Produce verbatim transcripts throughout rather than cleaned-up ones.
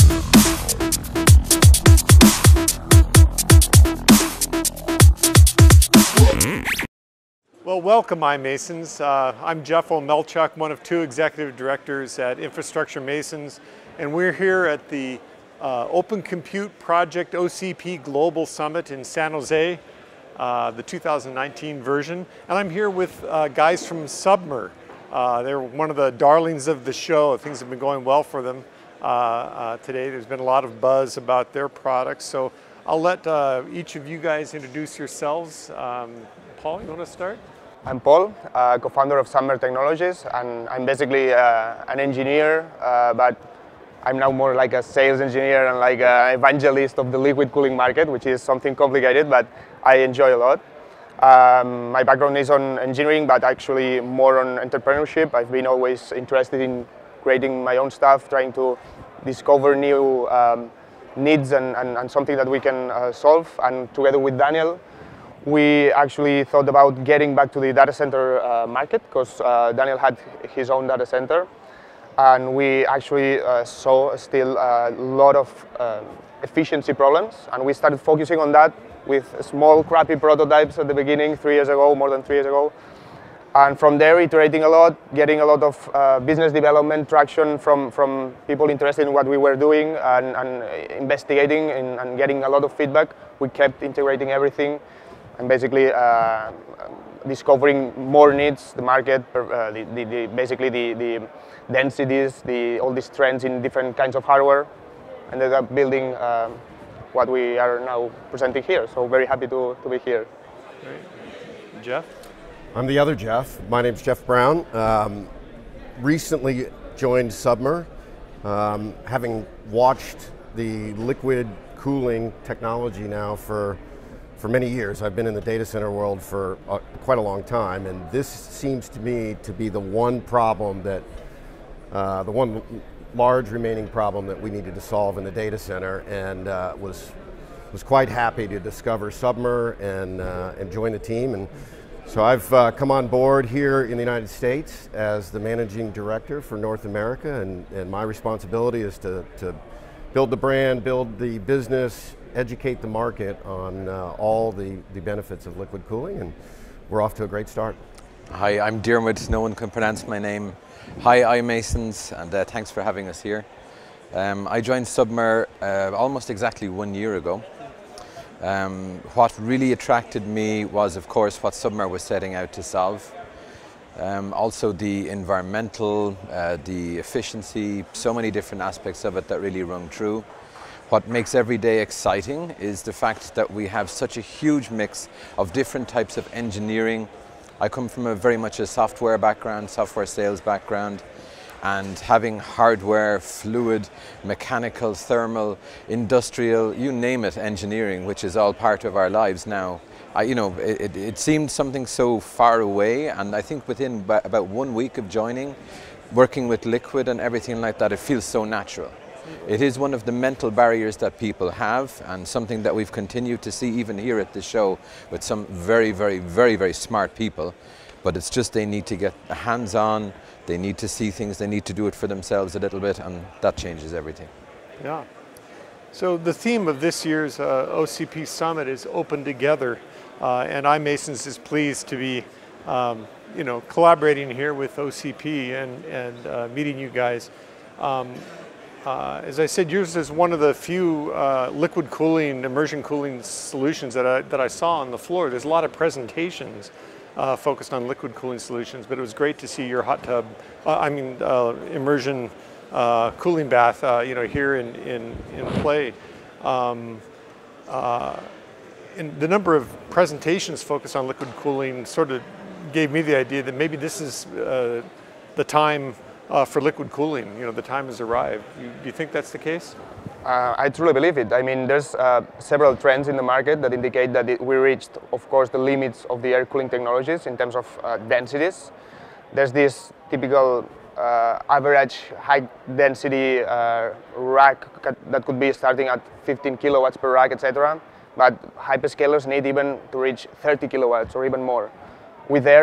Well, welcome, iMasons. Uh, I'm Jeff Omelchuk, one of two executive directors at Infrastructure Masons, and we're here at the uh, Open Compute Project O C P Global Summit in San Jose, uh, the two thousand nineteen version. And I'm here with uh, guys from Submer. Uh, they're one of the darlings of the show. Things have been going well for them uh, uh, today. There's been a lot of buzz about their products. So I'll let uh, each of you guys introduce yourselves. Um, Paul, you want to start? I'm Paul, uh, co-founder of Submer Technologies, and I'm basically uh, an engineer, uh, but I'm now more like a sales engineer and like an evangelist of the liquid cooling market, which is something complicated, but I enjoy a lot. Um, my background is on engineering, but actually more on entrepreneurship. I've been always interested in creating my own stuff, trying to discover new um, needs and, and, and something that we can uh, solve. And together with Daniel, we actually thought about getting back to the data center uh, market because uh, Daniel had his own data center, and we actually uh, saw still a lot of uh, efficiency problems, and we started focusing on that with small crappy prototypes at the beginning, three years ago, more than three years ago. And from there, iterating a lot, getting a lot of uh, business development traction from, from people interested in what we were doing, and, and investigating and, and getting a lot of feedback. We kept integrating everything and basically uh, discovering more needs, the market, uh, the, the, the, basically the, the densities, the, all these trends in different kinds of hardware, ended up building uh, what we are now presenting here. So very happy to, to be here. Great. Jeff? I'm the other Jeff. My name's Jeff Brown. Um, recently joined Submer, um, having watched the liquid cooling technology now for For many years. I've been in the data center world for uh, quite a long time, and this seems to me to be the one problem that, uh, the one large remaining problem that we needed to solve in the data center, and uh, was was quite happy to discover Submer and uh, and join the team. And so I've uh, come on board here in the United States as the managing director for North America, and, and my responsibility is to, to build the brand, build the business, educate the market on uh, all the, the benefits of liquid cooling, and we're off to a great start. Hi, I'm Dermot, no one can pronounce my name. Hi iMasons, and uh, thanks for having us here. Um, I joined Submer uh, almost exactly one year ago. Um, what really attracted me was, of course, what Submer was setting out to solve. Um, also the environmental, uh, the efficiency, so many different aspects of it that really rung true. What makes every day exciting is the fact that we have such a huge mix of different types of engineering. I come from a very much a software background, software sales background, and having hardware, fluid, mechanical, thermal, industrial, you name it, engineering, which is all part of our lives now. I, you know, it, it seemed something so far away, and I think within about one week of joining, working with liquid and everything like that, it feels so natural. It is one of the mental barriers that people have, and something that we've continued to see even here at the show with some very, very, very, very smart people. But it's just they need to get hands-on, they need to see things, they need to do it for themselves a little bit, and that changes everything. Yeah. So the theme of this year's uh, O C P Summit is Open Together, uh, and iMasons is pleased to be um, you know, collaborating here with O C P and, and uh, meeting you guys. Um, Uh, as I said, yours is one of the few uh, liquid cooling, immersion cooling solutions that I, that I saw on the floor. There's a lot of presentations uh, focused on liquid cooling solutions, but it was great to see your hot tub, uh, I mean uh, immersion uh, cooling bath, uh, you know, here in, in, in play. Um, uh, and the number of presentations focused on liquid cooling sort of gave me the idea that maybe this is uh, the time Uh, for liquid cooling. You know, the time has arrived. You, do you think that's the case? Uh, I truly believe it. I mean, there's uh, several trends in the market that indicate that it, we reached, of course, the limits of the air cooling technologies in terms of uh, densities. There's this typical uh, average high density uh, rack that could be starting at fifteen kilowatts per rack, et cetera. But hyperscalers need even to reach thirty kilowatts or even more. With air,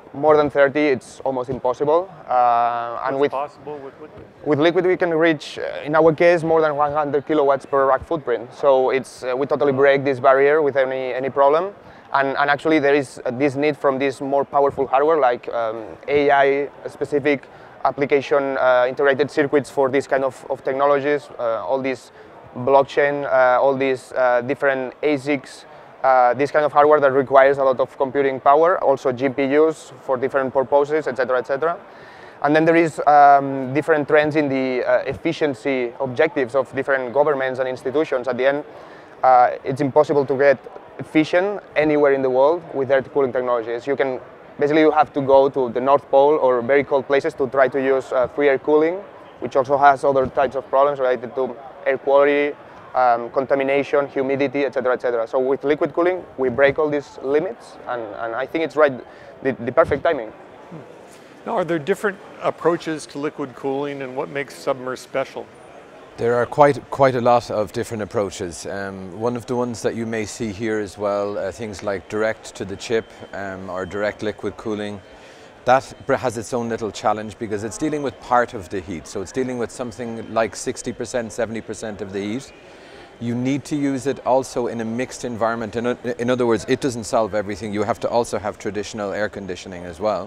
more than thirty, it's almost impossible. Uh, and What's with possible with liquid? with liquid, we can reach, uh, in our case, more than one hundred kilowatts per rack footprint. So it's uh, we totally break this barrier with any any problem. And, and actually, there is uh, this need from this more powerful hardware, like um, A I-specific application uh, integrated circuits for this kind of, of technologies, uh, all these blockchain, uh, all these uh, different A S I Cs, uh, this kind of hardware that requires a lot of computing power, also G P Us for different purposes, et cetera, et cetera. And then there is um, different trends in the uh, efficiency objectives of different governments and institutions. At the end, uh, it's impossible to get efficient anywhere in the world with air cooling technologies. You can basically you have to go to the North Pole or very cold places to try to use uh, free air cooling, which also has other types of problems related to air quality, um, contamination, humidity, et cetera, et cetera. So with liquid cooling, we break all these limits, and, and I think it's right, the, the perfect timing. Now, are there different approaches to liquid cooling, and what makes Submer special? There are quite quite a lot of different approaches. Um, one of the ones that you may see here as well, uh, things like direct to the chip um, or direct liquid cooling, that has its own little challenge because it's dealing with part of the heat. So it's dealing with something like sixty percent, seventy percent of the heat. You need to use it also in a mixed environment. In, in other words, it doesn't solve everything. You have to also have traditional air conditioning as well.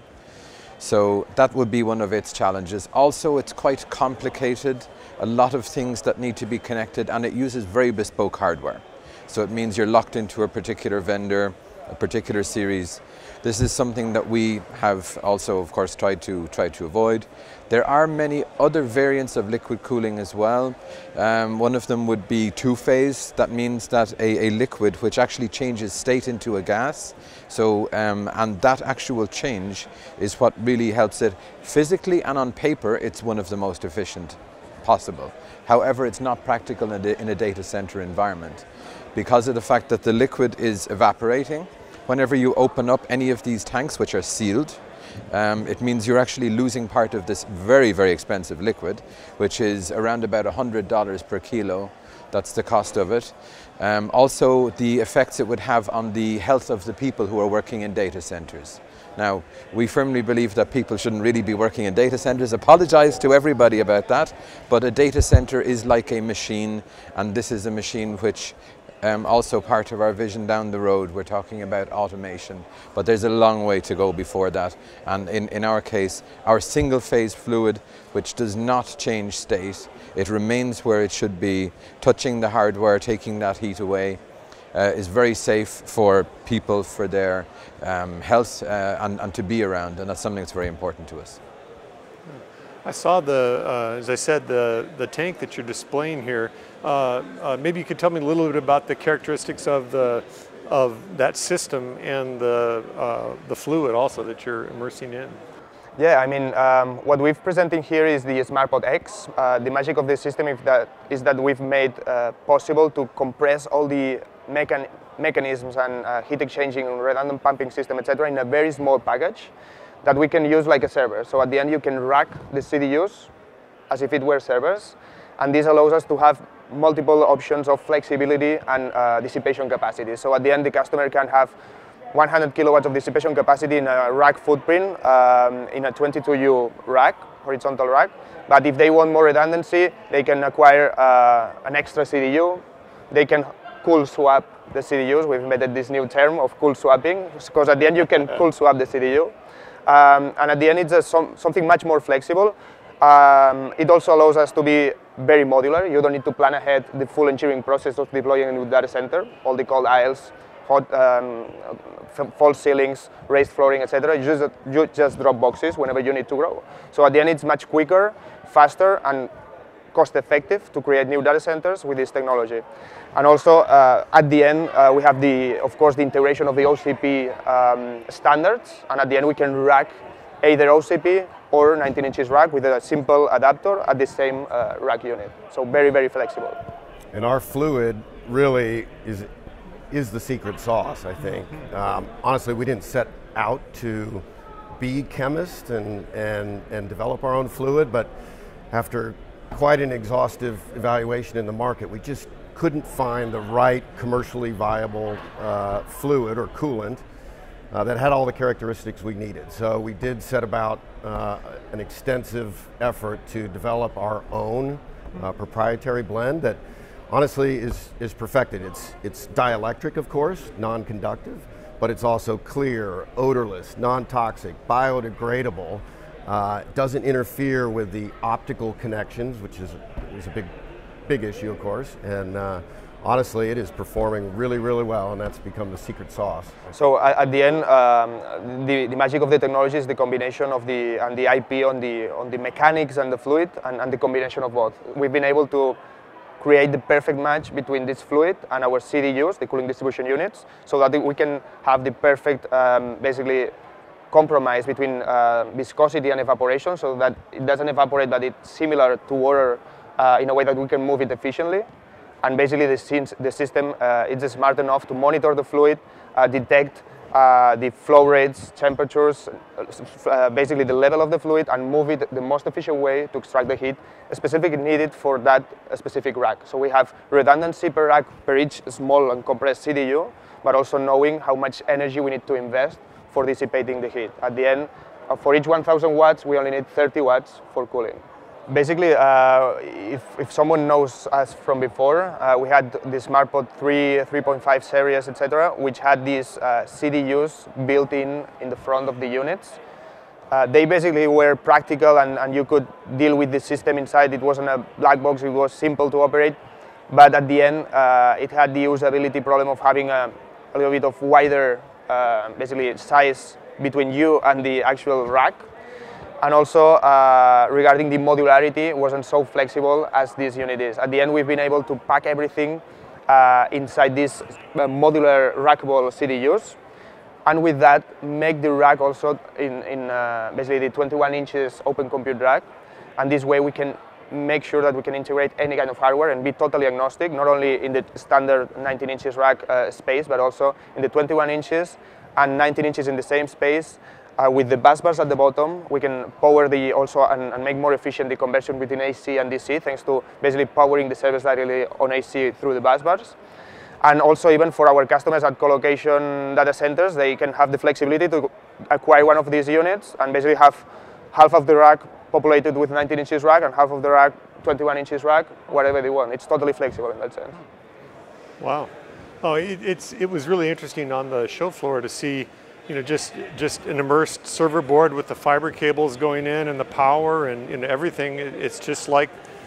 So that would be one of its challenges. Also, it's quite complicated, a lot of things that need to be connected, and it uses very bespoke hardware. So it means you're locked into a particular vendor, a particular series. This is something that we have also, of course, tried to try to avoid. There are many other variants of liquid cooling as well. Um, one of them would be two-phase. That means that a, a liquid which actually changes state into a gas. So, um, and that actual change is what really helps it. Physically and on paper, it's one of the most efficient possible. However, it's not practical in a, in a data center environment because of the fact that the liquid is evaporating. Whenever you open up any of these tanks, which are sealed, um, it means you're actually losing part of this very, very expensive liquid, which is around about one hundred dollars per kilo. That's the cost of it. Um, also, the effects it would have on the health of the people who are working in data centers. Now, we firmly believe that people shouldn't really be working in data centers. Apologize to everybody about that, but a data center is like a machine, and this is a machine which Um, also part of our vision down the road, we're talking about automation, but there's a long way to go before that. And in, in our case, our single phase fluid, which does not change state, it remains where it should be, touching the hardware, taking that heat away, uh, is very safe for people, for their um, health uh, and, and to be around, and that's something that's very important to us. I saw the, uh, as I said, the, the tank that you're displaying here. Uh, uh, maybe you could tell me a little bit about the characteristics of the of that system and the uh, the fluid also that you're immersing in. Yeah, I mean, um, what we've presenting here is the SmartPod X. Uh, the magic of this system is that, is that we've made uh, possible to compress all the mechan mechanisms and uh, heat exchanging, redundant pumping system, et cetera, in a very small package that we can use like a server. So at the end, you can rack the C D Us as if it were servers, and this allows us to have multiple options of flexibility and uh, dissipation capacity. So at the end, the customer can have one hundred kilowatts of dissipation capacity in a rack footprint, um, in a twenty-two U rack, horizontal rack. But if they want more redundancy, they can acquire uh, an extra C D U. They can cool swap the C D Us. We've made this new term of cool swapping, because at the end you can cool swap the C D U. Um, and at the end, it's a, some, something much more flexible. Um, it also allows us to be very modular. You don't need to plan ahead the full engineering process of deploying a new data center, all the cold aisles, hot um, false ceilings, raised flooring, et cetera. You just, you just drop boxes whenever you need to grow. So at the end, it's much quicker, faster, and cost-effective to create new data centers with this technology. And also, uh, at the end, uh, we have the, of course, the integration of the O C P um, standards, and at the end, we can rack either O C P or nineteen inches rack with a simple adapter at the same uh, rack unit. So very, very flexible. And our fluid really is is the secret sauce, I think. Um, honestly, we didn't set out to be chemists and, and, and develop our own fluid, but after quite an exhaustive evaluation in the market, we just couldn't find the right commercially viable uh, fluid or coolant uh, that had all the characteristics we needed. So we did set about uh, an extensive effort to develop our own uh, proprietary blend that honestly is, is perfected. It's, it's dielectric, of course, non-conductive, but it's also clear, odorless, non-toxic, biodegradable. Uh, doesn't interfere with the optical connections, which is, is a big, big issue, of course. And uh, honestly, it is performing really, really well, and that's become the secret sauce. So at, at the end, um, the, the magic of the technology is the combination of the and the I P on the on the mechanics and the fluid, and, and the combination of both. We've been able to create the perfect match between this fluid and our C D Us, the cooling distribution units, so that we can have the perfect, um, basically, compromise between uh, viscosity and evaporation, so that it doesn't evaporate, but it's similar to water uh, in a way that we can move it efficiently. And basically the, the system uh, is smart enough to monitor the fluid, uh, detect uh, the flow rates, temperatures, uh, basically the level of the fluid, and move it the most efficient way to extract the heat specifically needed for that specific rack. So we have redundancy per rack per each small and compressed C D U, but also knowing how much energy we need to invest for dissipating the heat. At the end, uh, for each one thousand watts, we only need thirty watts for cooling. Basically, uh, if, if someone knows us from before, uh, we had the SmartPod three, three point five series, et cetera, which had these uh, C D Us built in in the front of the units. Uh, they basically were practical, and, and you could deal with the system inside. It wasn't a black box, it was simple to operate. But at the end, uh, it had the usability problem of having a, a little bit of wider Uh, basically size between you and the actual rack, and also uh, regarding the modularity, it wasn't so flexible as this unit is. At the end, we've been able to pack everything uh, inside this uh, modular rackable C D Us, and with that make the rack also in, in uh, basically the twenty-one inches open compute rack, and this way we can make sure that we can integrate any kind of hardware and be totally agnostic, not only in the standard nineteen inches rack uh, space, but also in the twenty-one inches and nineteen inches in the same space. Uh, with the bus bars at the bottom, we can power the also and, and make more efficient the conversion between A C and D C, thanks to basically powering the servers directly on A C through the bus bars. And also, even for our customers at colocation data centers, they can have the flexibility to acquire one of these units and basically have half of the rack populated with nineteen inches rack and half of the rack twenty-one inches rack, whatever they want. It's totally flexible in that sense. Wow. Oh, it, it's, it was really interesting on the show floor to see, you know, just, just an immersed server board with the fiber cables going in and the power and, and everything. It's just like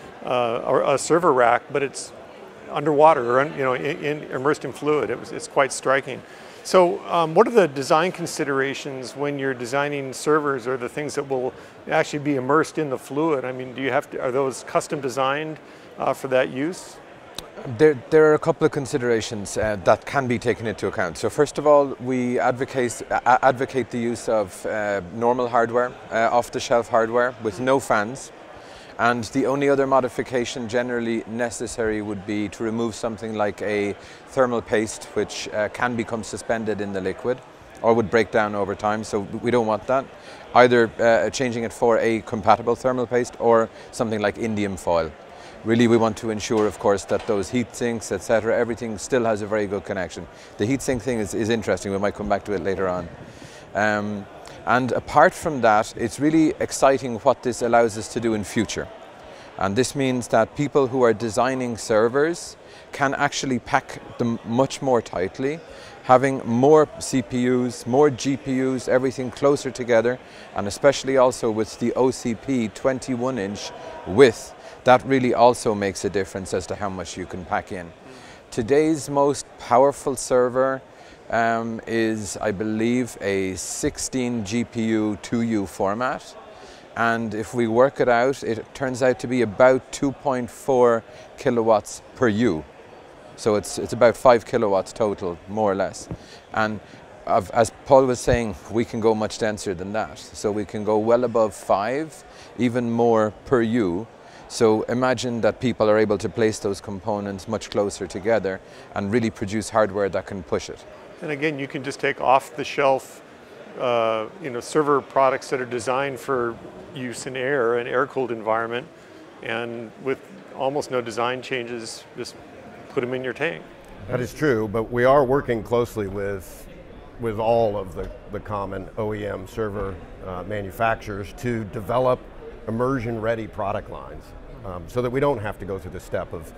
uh, a, a server rack, but it's underwater, or, you know, in, in, immersed in fluid. It was, it's quite striking. So um, what are the design considerations when you're designing servers, or the things that will actually be immersed in the fluid? I mean, do you have to, are those custom designed uh, for that use? There, there are a couple of considerations uh, that can be taken into account. So first of all, we advocate, uh, advocate the use of uh, normal hardware, uh, off-the-shelf hardware with no fans. And the only other modification generally necessary would be to remove something like a thermal paste, which uh, can become suspended in the liquid or would break down over time, so we don't want that. Either uh, changing it for a compatible thermal paste or something like indium foil. Really, we want to ensure, of course, that those heat sinks, et cetera, everything still has a very good connection. The heat sink thing is, is interesting, we might come back to it later on. Um, And apart from that, it's really exciting what this allows us to do in future. And this means that people who are designing servers can actually pack them much more tightly, having more C P Us, more G P Us, everything closer together, and especially also with the O C P twenty-one inch width, that really also makes a difference as to how much you can pack in. Today's most powerful server Um, is, I believe, a sixteen G P U two U format, and if we work it out, it turns out to be about two point four kilowatts per U. So it's, it's about five kilowatts total, more or less. And as Paul was saying, we can go much denser than that. So we can go well above five, even more per U. So imagine that people are able to place those components much closer together and really produce hardware that can push it. And again, you can just take off-the-shelf, uh, you know, server products that are designed for use in air, an air-cooled environment, and with almost no design changes, just put them in your tank. That is true, but we are working closely with with all of the, the common O E M server uh, manufacturers to develop immersion-ready product lines, um, so that we don't have to go through the step of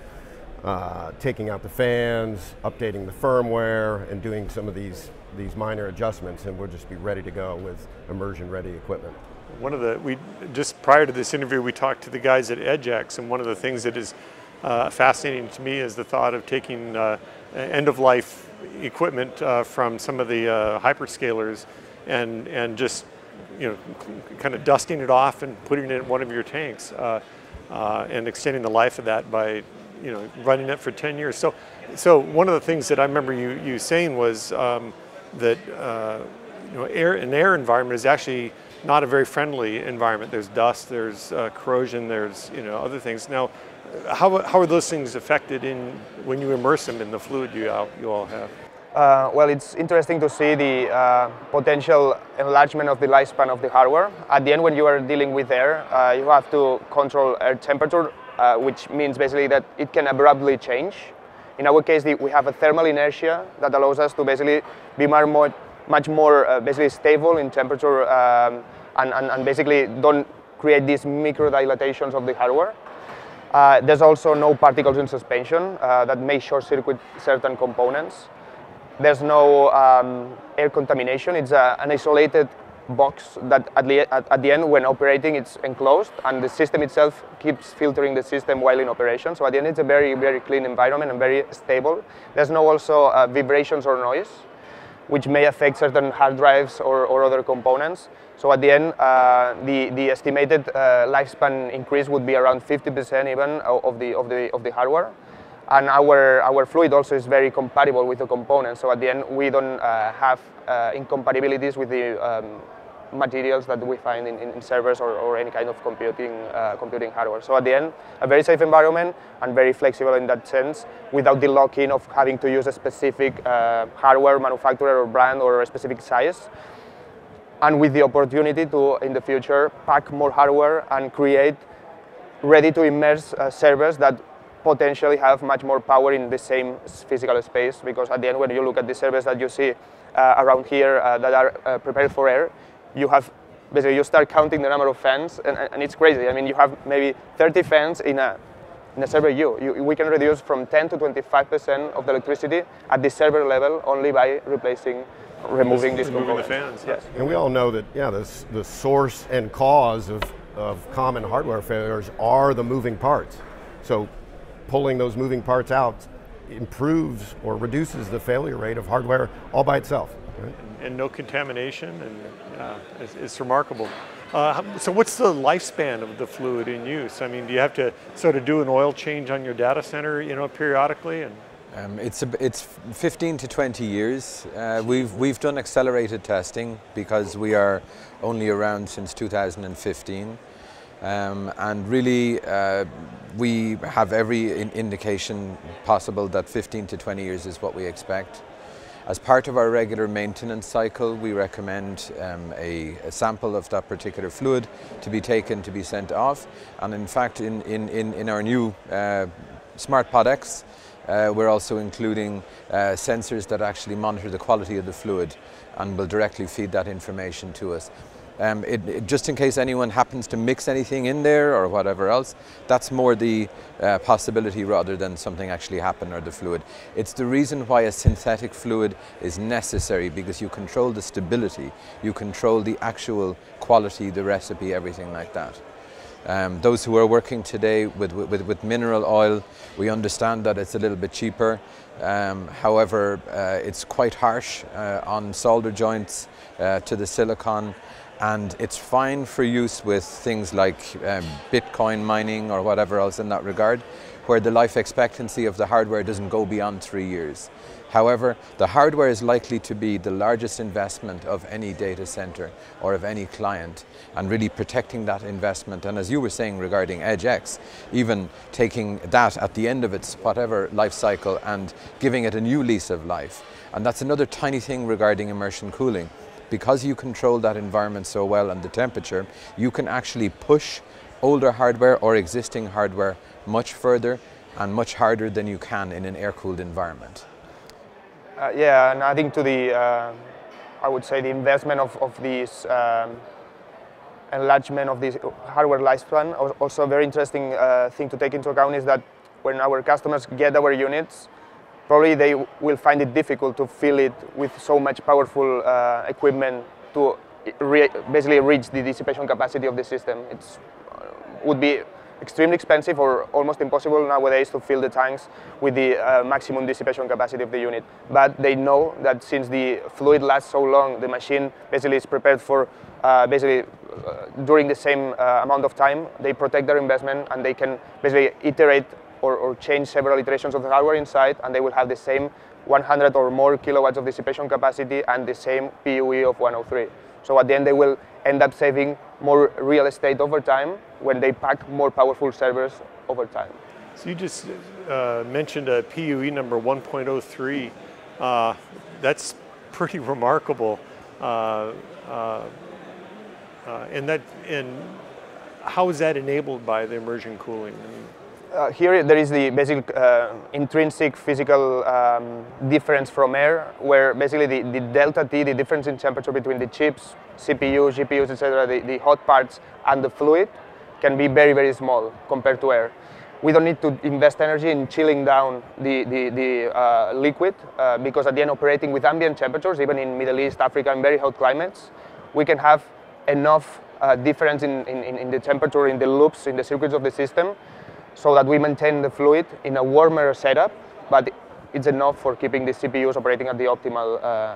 uh, taking out the fans, updating the firmware, and doing some of these, these minor adjustments, and we'll just be ready to go with immersion-ready equipment. One of the, we just prior to this interview, we talked to the guys at EdgeX, and one of the things that is uh, fascinating to me is the thought of taking uh, end-of-life equipment uh, from some of the uh, hyperscalers and and just you know kind of dusting it off and putting it in one of your tanks uh, uh, and extending the life of that by you know running it for ten years. So so one of the things that I remember you you saying was um, that uh, you know air an air environment is actually not a very friendly environment. There's dust, there's uh, corrosion, there's you know other things. Now, how how are those things affected in when you immerse them in the fluid you all, you all have? Uh, well, it's interesting to see the uh, potential enlargement of the lifespan of the hardware. At the end, when you are dealing with air, uh, you have to control air temperature, uh, which means basically that it can abruptly change. In our case, the, we have a thermal inertia that allows us to basically be more, much more uh, basically stable in temperature um, and, and, and basically don't create these micro dilatations of the hardware. Uh, there's also no particles in suspension uh, that may short circuit certain components. There's no um, air contamination. It's a, an isolated box that at the, at, at the end, when operating, it's enclosed, and the system itself keeps filtering the system while in operation. So at the end, it's a very, very clean environment and very stable. There's no also uh, vibrations or noise, which may affect certain hard drives or, or other components. So at the end, uh, the, the estimated uh, lifespan increase would be around fifty percent even of the, of the, of the hardware. And our, our fluid also is very compatible with the components. So at the end, we don't uh, have uh, incompatibilities with the um, materials that we find in, in servers or, or any kind of computing, uh, computing hardware. So at the end, a very safe environment and very flexible in that sense, without the lock-in of having to use a specific uh, hardware manufacturer or brand or a specific size. And with the opportunity to, in the future, pack more hardware and create ready-to-immerse uh, servers that potentially have much more power in the same physical space, because at the end, when you look at the servers that you see uh, around here uh, that are uh, prepared for air, you have basically you start counting the number of fans, and, and it's crazy. I mean, you have maybe thirty fans in a in a server U. You, we can reduce from ten to twenty-five percent of the electricity at the server level only by replacing, removing these components. The fans. Yes. And we all know that yeah, this, the source and cause of, of common hardware failures are the moving parts. So pulling those moving parts out improves or reduces the failure rate of hardware all by itself. Right? And, and no contamination, and uh, it's, it's remarkable. Uh, so what's the lifespan of the fluid in use? I mean, do you have to sort of do an oil change on your data center, you know, periodically? And um, it's a, it's fifteen to twenty years. Uh, we've we've done accelerated testing because we are only around since two thousand fifteen. Um, and really, uh, we have every in indication possible that fifteen to twenty years is what we expect. As part of our regular maintenance cycle, we recommend um, a, a sample of that particular fluid to be taken to be sent off. And in fact, in, in, in, in our new uh, SmartPod X, uh, we're also including uh, sensors that actually monitor the quality of the fluid and will directly feed that information to us. Um, it, it, just in case anyone happens to mix anything in there or whatever else, that's more the uh, possibility rather than something actually happen or the fluid. It's the reason why a synthetic fluid is necessary, because you control the stability, you control the actual quality, the recipe, everything like that. Um, those who are working today with, with, with mineral oil, we understand that it's a little bit cheaper. Um, however, uh, it's quite harsh uh, on solder joints uh, to the silicon. And it's fine for use with things like um, Bitcoin mining or whatever else in that regard, where the life expectancy of the hardware doesn't go beyond three years. However, the hardware is likely to be the largest investment of any data center or of any client, and really protecting that investment. And as you were saying regarding EdgeX, even taking that at the end of its whatever life cycle and giving it a new lease of life. And that's another tiny thing regarding immersion cooling. Because you control that environment so well and the temperature, you can actually push older hardware or existing hardware much further and much harder than you can in an air-cooled environment. Uh, yeah, and adding to the uh, I would say the investment of, of this um, enlargement of this hardware lifespan. Also a very interesting uh, thing to take into account is that when our customers get our units, probably they will find it difficult to fill it with so much powerful uh, equipment to re basically reach the dissipation capacity of the system. It would be extremely expensive or almost impossible nowadays to fill the tanks with the uh, maximum dissipation capacity of the unit. But they know that since the fluid lasts so long, the machine basically is prepared for uh, basically uh, during the same uh, amount of time. They protect their investment and they can basically iterate or, or change several iterations of the hardware inside, and they will have the same one hundred or more kilowatts of dissipation capacity and the same P U E of one oh three. So at the end they will end up saving more real estate over time when they pack more powerful servers over time. So you just uh, mentioned a P U E number one point oh three. Uh, that's pretty remarkable. Uh, uh, uh, and that and how is that enabled by the immersion cooling? I mean, Uh, here there is the basic uh, intrinsic physical um, difference from air, where basically the, the delta T, the difference in temperature between the chips, C P U, G P Us, et cetera, the, the hot parts and the fluid can be very, very small compared to air. We don't need to invest energy in chilling down the, the, the uh, liquid uh, because at the end operating with ambient temperatures, even in Middle East, Africa and very hot climates, we can have enough uh, difference in, in, in the temperature, in the loops, in the circuits of the system, so that we maintain the fluid in a warmer setup, but it's enough for keeping the C P Us operating at the optimal uh,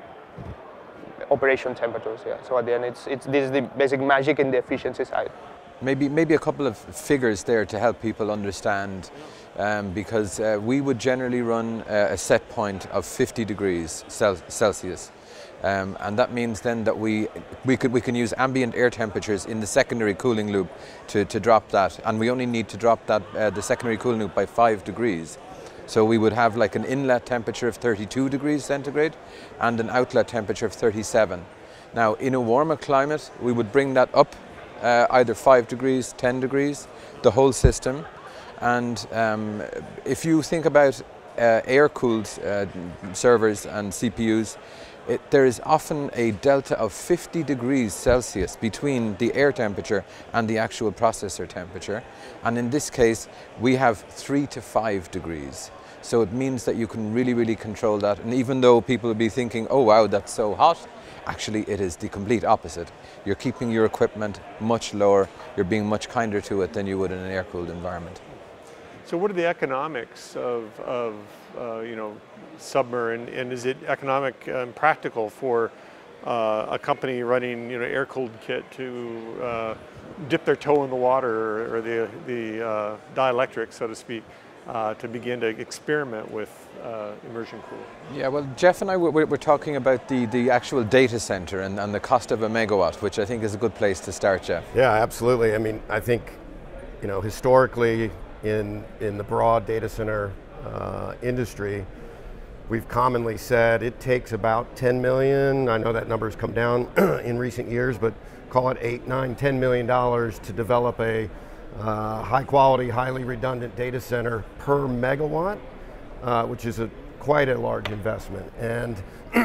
operation temperatures. Yeah. So at the end, it's, it's, this is the basic magic in the efficiency side. Maybe, maybe a couple of figures there to help people understand, um, because uh, we would generally run a, a set point of fifty degrees Celsius. Um, and that means then that we we could we can use ambient air temperatures in the secondary cooling loop to, to drop that, and we only need to drop that uh, the secondary cooling loop by five degrees. So we would have like an inlet temperature of thirty-two degrees centigrade and an outlet temperature of thirty-seven. Now in a warmer climate we would bring that up uh, either five degrees, ten degrees, the whole system. And um, if you think about uh, air-cooled uh, servers and C P Us, It, there is often a delta of fifty degrees Celsius between the air temperature and the actual processor temperature. And in this case, we have three to five degrees. So it means that you can really, really control that. And even though people will be thinking, oh wow, that's so hot, actually it is the complete opposite. You're keeping your equipment much lower, you're being much kinder to it than you would in an air-cooled environment. So what are the economics of, of uh, you know, Submer, and, and is it economic and practical for uh, a company running, you know, air-cooled kit to uh, dip their toe in the water, or, or the, the uh, dielectric, so to speak, uh, to begin to experiment with uh, immersion cooling? Yeah, well, Jeff and I, we're, we're talking about the, the actual data center and, and the cost of a megawatt, which I think is a good place to start, Jeff. Yeah, absolutely. I mean, I think, you know, historically in, in the broad data center uh, industry, we've commonly said it takes about ten million. I know that number's come down in recent years, but call it eight, nine, ten million dollars to develop a uh, high quality, highly redundant data center per megawatt, uh, which is a quite a large investment. And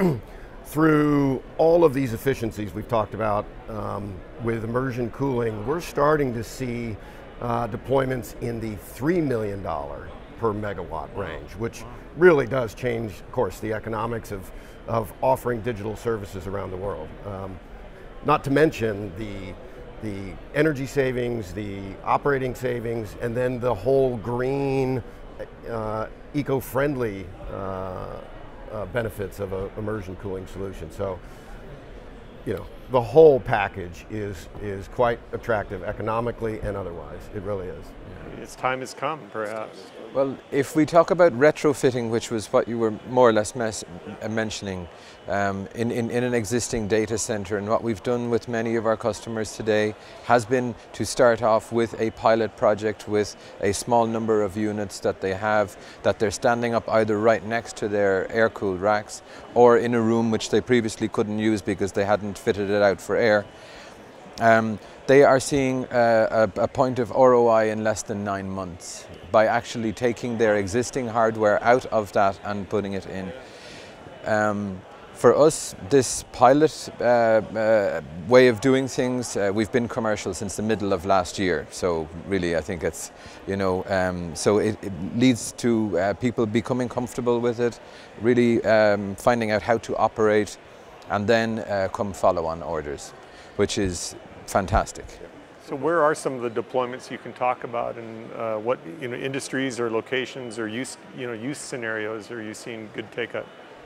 through all of these efficiencies we've talked about um, with immersion cooling, we're starting to see uh, deployments in the three million dollars per megawatt range, which really does change, of course, the economics of, of offering digital services around the world. Um, not to mention the, the energy savings, the operating savings, and then the whole green, uh, eco-friendly uh, uh, benefits of an immersion cooling solution. So, you know, the whole package is, is quite attractive economically and otherwise. It really is. Its time has come, perhaps. Well, if we talk about retrofitting, which was what you were more or less mes mentioning, um, in, in, in an existing data center, and what we've done with many of our customers today has been to start off with a pilot project with a small number of units that they have, that they're standing up either right next to their air-cooled racks or in a room which they previously couldn't use because they hadn't fitted it out for air. Um, they are seeing a, a, a point of R O I in less than nine months by actually taking their existing hardware out of that and putting it in. Um, For us, this pilot uh, uh, way of doing things, uh, we've been commercial since the middle of last year. So really, I think it's, you know, um, so it, it leads to uh, people becoming comfortable with it, really um, finding out how to operate, and then uh, come follow-on orders, which is fantastic. So where are some of the deployments you can talk about, and uh, what, you know, industries or locations or use, you know, use scenarios are you seeing good take-up?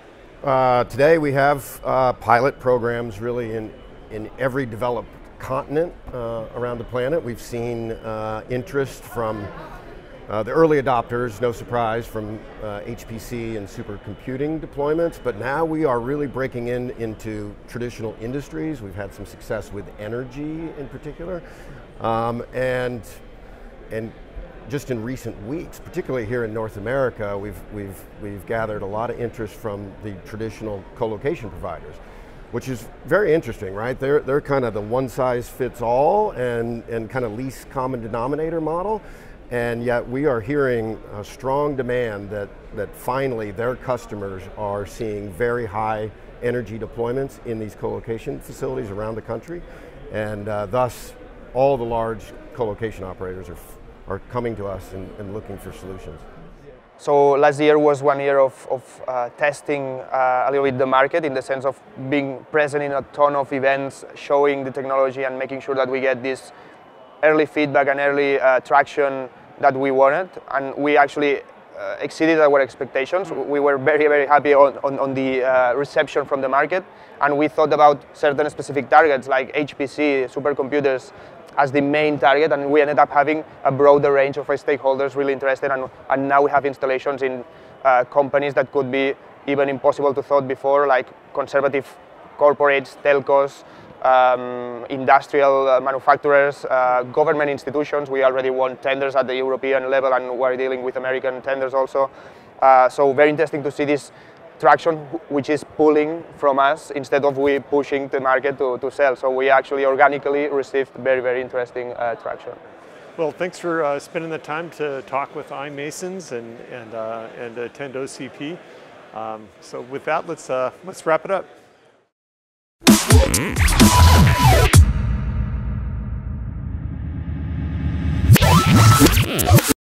Uh, today we have uh, pilot programs really in, in every developed continent uh, around the planet. We've seen uh, interest from uh, the early adopters, no surprise, from uh, H P C and supercomputing deployments, but now we are really breaking in into traditional industries. We've had some success with energy in particular, um, and, and just in recent weeks, particularly here in North America, we've, we've, we've gathered a lot of interest from the traditional co-location providers, which is very interesting, right? They're, they're kind of the one size fits all and, and kind of least common denominator model, and yet we are hearing a strong demand that, that finally their customers are seeing very high energy deployments in these co-location facilities around the country, and uh, thus all the large co-location operators are are coming to us and, and looking for solutions. So last year was one year of, of uh, testing uh, a little bit the market, in the sense of being present in a ton of events, showing the technology and making sure that we get this early feedback and early uh, traction that we wanted. And we actually uh, exceeded our expectations. We were very, very happy on, on, on the uh, reception from the market. And we thought about certain specific targets like H P C, supercomputers, as the main target, and we ended up having a broader range of stakeholders really interested, and, and now we have installations in uh, companies that could be even impossible to thought before, like conservative corporates, telcos, um, industrial uh, manufacturers, uh, government institutions. We already won tenders at the European level, and we're dealing with American tenders also. Uh, so very interesting to see this traction, which is pulling from us instead of we pushing the market to, to sell. So we actually organically received very, very interesting uh, traction. Well, thanks for uh, spending the time to talk with iMasons and, and, uh, and attend O C P. Um, so with that, let's, uh, let's wrap it up.